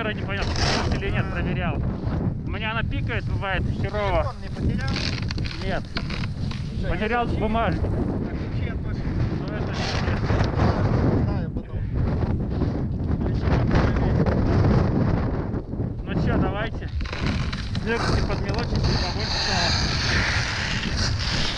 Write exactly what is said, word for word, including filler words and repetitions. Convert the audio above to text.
камера не понял, или нет, проверял. У меня она пикает, бывает херово. Телефон не потерял? Нет. Что, Потерял ключи? бумажник. А ключи от машины? Но это не Знаю потом. Ну что, давайте. Снег подмело, чуть-чуть побольше стало.